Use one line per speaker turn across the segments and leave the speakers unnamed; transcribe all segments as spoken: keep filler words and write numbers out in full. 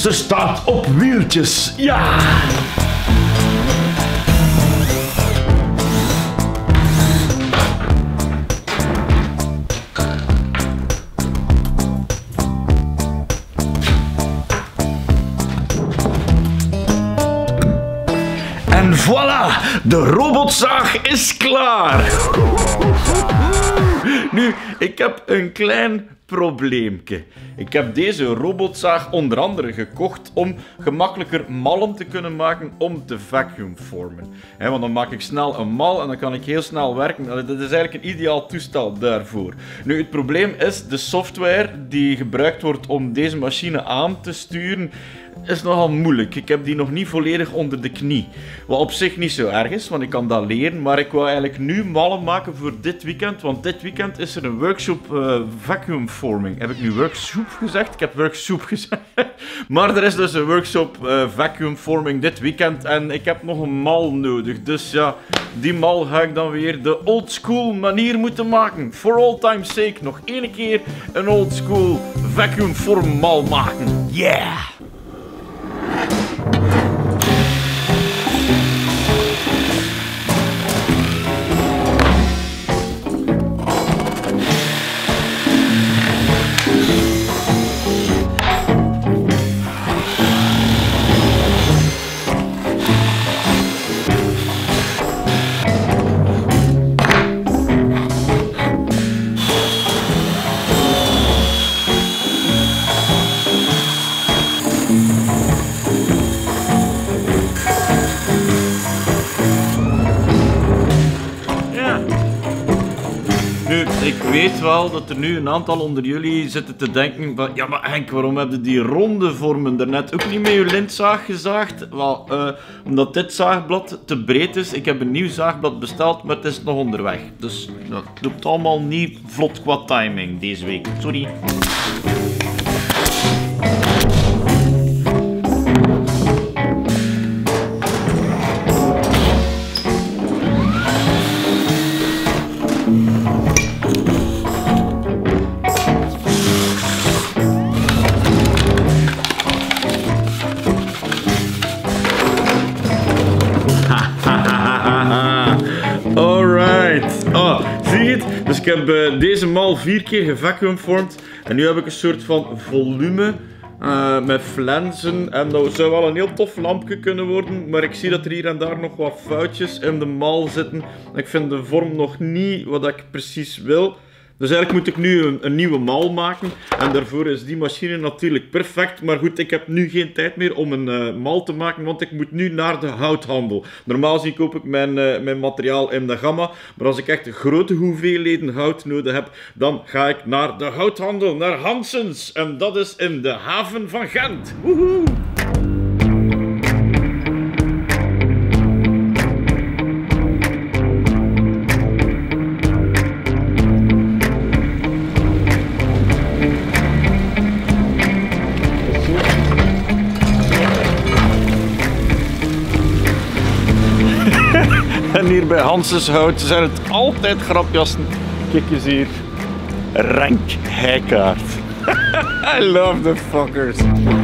Ze staat op wieltjes. Ja! En voilà, de robotzaag is klaar. Nu, ik heb een klein probleempje. Ik heb deze robotzaag onder andere gekocht om gemakkelijker mallen te kunnen maken om te vacuumvormen. He, want dan maak ik snel een mal en dan kan ik heel snel werken. Dat is eigenlijk een ideaal toestel daarvoor. Nu, het probleem is de software die gebruikt wordt om deze machine aan te sturen is nogal moeilijk. Ik heb die nog niet volledig onder de knie. Wat op zich niet zo erg is, want ik kan dat leren. Maar ik wil eigenlijk nu mallen maken voor dit weekend. Want dit weekend is er een workshop uh, vacuumforming. Heb ik nu workshop gezegd? Ik heb workshop gezegd. Maar er is dus een workshop uh, vacuumforming dit weekend. En ik heb nog een mal nodig. Dus ja, die mal ga ik dan weer de old school manier moeten maken. For all time's sake, nog één keer een old school vacuumform mal maken. Yeah! Ik weet wel dat er nu een aantal onder jullie zitten te denken van ja, maar Henk, waarom heb je die ronde vormen daarnet ook niet met je lintzaag gezaagd? Wel, uh, omdat dit zaagblad te breed is. Ik heb een nieuw zaagblad besteld, maar het is nog onderweg. Dus dat loopt allemaal niet vlot qua timing deze week. Sorry. Dus ik heb uh, deze mal vier keer gevacuumvormd en nu heb ik een soort van volume uh, met flansen en dat zou wel een heel tof lampje kunnen worden, maar ik zie dat er hier en daar nog wat foutjes in de mal zitten. Ik vind de vorm nog niet wat ik precies wil. Dus eigenlijk moet ik nu een, een nieuwe mal maken en daarvoor is die machine natuurlijk perfect. Maar goed, ik heb nu geen tijd meer om een uh, mal te maken, want ik moet nu naar de houthandel. Normaal gezien koop ik mijn, uh, mijn materiaal in de gamma, maar als ik echt grote hoeveelheden hout nodig heb, dan ga ik naar de houthandel, naar Hansens. En dat is in de haven van Gent. Woehoe! En hier bij Hansens Hout zijn het altijd grapjassen. Kijk eens hier. Rank heikaart. I love the fuckers.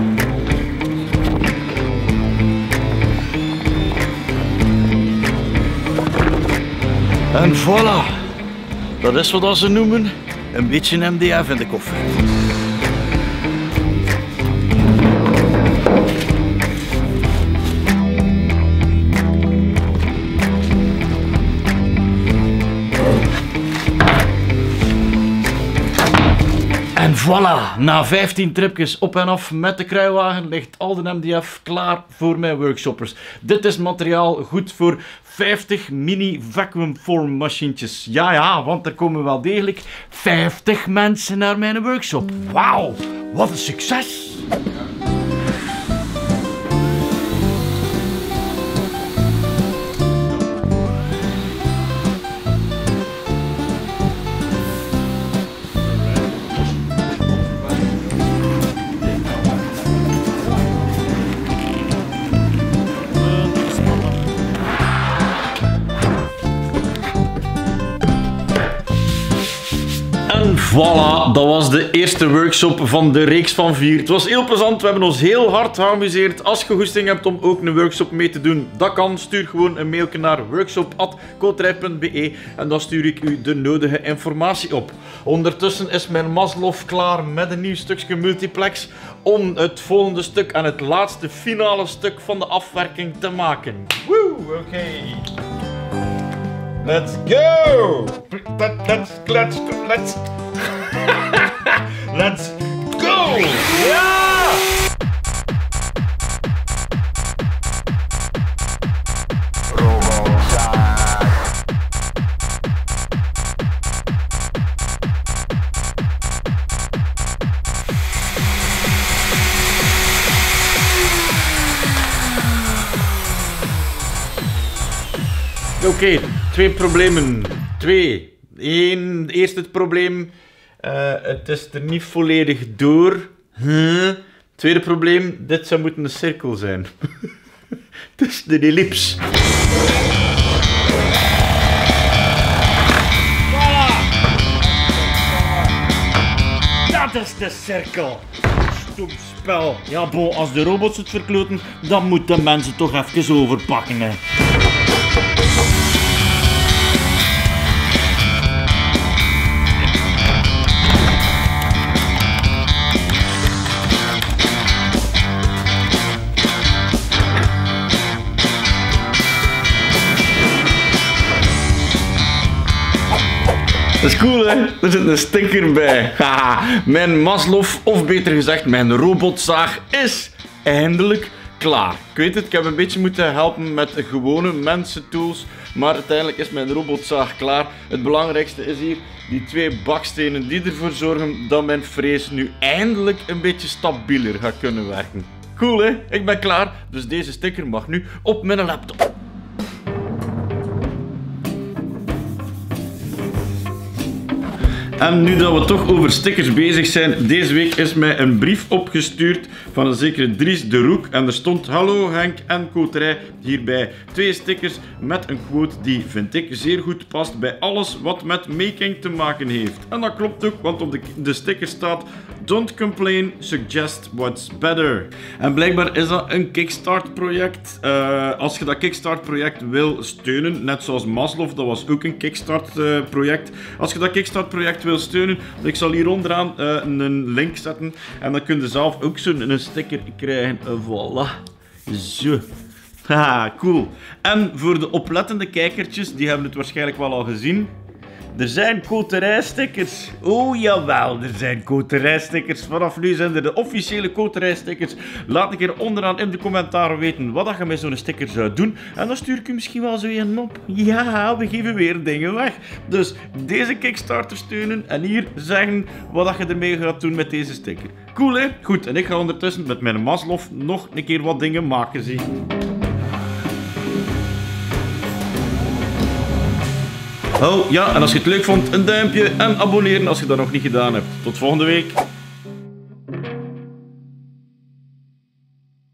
En voilà. Dat is wat ze noemen een beetje M D F in de koffer. En voilà, na vijftien tripjes op en af met de kruiwagen ligt al de M D F klaar voor mijn workshoppers. Dit is materiaal goed voor vijftig mini vacuumform machientjes. Ja, ja, want er komen wel degelijk vijftig mensen naar mijn workshop. Wauw, wat een succes! Voilà, dat was de eerste workshop van de reeks van vier. Het was heel plezant, we hebben ons heel hard geamuseerd. Als je goesting hebt om ook een workshop mee te doen, dat kan. Stuur gewoon een mailje naar workshop at koterij punt b e en dan stuur ik u de nodige informatie op. Ondertussen is mijn Maslow klaar met een nieuw stukje multiplex om het volgende stuk en het laatste finale stuk van de afwerking te maken. Woe, oké. Okay. Let's go! Let's, let's, let's, let's go! Ja! Oké, okay, twee problemen. Twee. Eén, eerst het probleem. Uh, het is er niet volledig door. Huh? Tweede probleem, dit zou moeten een cirkel zijn. Het is de ellipse. Voilà! Dat is de cirkel. Stom spel. Ja, bon, als de robots het verkloten, dan moeten de mensen toch even overpakken, hè. Dat is cool, hè? Er zit een sticker bij. Haha, mijn Maslow, of beter gezegd, mijn robotzaag is eindelijk klaar. Ik weet het, ik heb een beetje moeten helpen met gewone mensentools, maar uiteindelijk is mijn robotzaag klaar. Het belangrijkste is hier die twee bakstenen die ervoor zorgen dat mijn frees nu eindelijk een beetje stabieler gaat kunnen werken. Cool, hè? Ik ben klaar, dus deze sticker mag nu op mijn laptop. En nu dat we toch over stickers bezig zijn, deze week is mij een brief opgestuurd van een zekere Dries de Roek. En er stond: hallo Henk en Koterij, hierbij twee stickers met een quote die, vind ik, zeer goed past bij alles wat met making te maken heeft. En dat klopt ook, want op de, de sticker staat: don't complain, suggest what's better. En blijkbaar is dat een Kickstart project. Uh, als je dat Kickstart project wil steunen, net zoals Maslow, dat was ook een Kickstart uh, project. Als je dat Kickstart project wil steunen, ik zal hier onderaan uh, een link zetten en dan kun je zelf ook zo'n sticker krijgen. Uh, voilà. Zo. Haha, cool. En voor de oplettende kijkertjes, die hebben het waarschijnlijk wel al gezien. Er zijn koterijstickers. Oh jawel, er zijn koterijstickers. Vanaf nu zijn er de officiële koterijstickers. Laat een keer onderaan in de commentaren weten wat je met zo'n sticker zou doen. En dan stuur ik u misschien wel zo een op. Ja, we geven weer dingen weg. Dus deze Kickstarter steunen en hier zeggen wat je ermee gaat doen met deze sticker. Cool, hè? Goed, en ik ga ondertussen met mijn Maslow nog een keer wat dingen maken, zie. Oh ja, en als je het leuk vond, een duimpje en abonneren als je dat nog niet gedaan hebt. Tot volgende week.